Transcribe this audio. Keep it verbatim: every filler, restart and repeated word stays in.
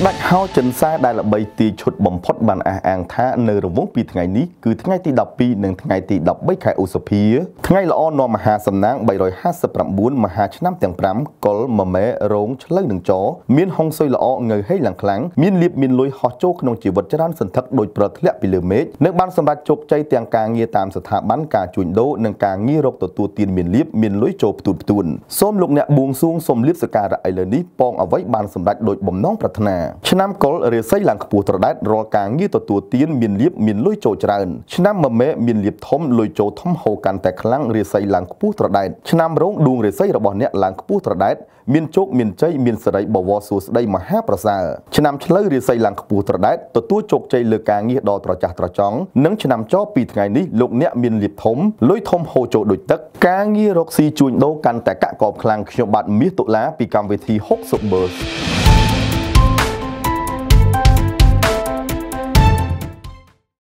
ស្ដេចហោចិនសាដែលល្បីទាយឈុតបំផុតបានអះអាងថានៅរង្វង់ពីថ្ងៃនេះគឺថ្ងៃទីដប់ពីរនិងថ្ងៃទីដប់បីខែឧសភាថ្ងៃល្អនាំមហាសំណាងបីរយហាសិបប្រាំបួនមហាឆ្នាំទាំងប្រាំកុលមមែរោងឆ្លូវនឹងចមានហុងស៊ុយល្អងើហេឡើងខ្លាំងមានលៀបមានលុយហោះចូលក្នុងជីវិតច្រើនសន្ធឹកដោយប្រធ្លាក់ពីលើមេឃនៅបានសម្រេចជោគជ័យទាំងការងារតាមស្ថាប័នការជួញដូរនិងការងាររកទទួលទានមានលៀបមានលុយចូលផ្ទួនផ្ទួនសូមលោកអ្នកបួងសួងសូមលៀបសក្ការៈឥឡូវនេះពងអ្វីបានសម្រេចដោយបំណងប្រាថ្នាឆ្នាំកុលរាសីឡើងខ្ពស់ត្រដែតរាល់ការងារទទួលទានមានលៀបមានលុយចូលច្រើនឆ្នាំមមែមានលៀបធំលុយចូលធំហូរកាន់តែខ្លាំងរាសីឡើងខ្ពស់ត្រដែតឆ្នាំរោងដួងរាសីរបស់អ្នកឡើងខ្ពស់ត្រដែតមានជោគមានជ័យមានសិរីបវរសួស្ដីមហាប្រសើរឆ្នាំឆ្លូវរាសីឡើងខ្ពស់ត្រដែតទទួលជោគជ័យលើការងារដ៏ត្រចះត្រចង់និងឆ្នាំចពីថ្ងៃនេះលោកអ្នកមានលៀបធំលុយធំហូរចូលដូចទឹកការងាររកស៊ីជួញដូរកាន់តែកាក់កបខ្លាំងខ្ញុំបាទមាសតុលាពីកម្មវិធីហុកសុបបឺ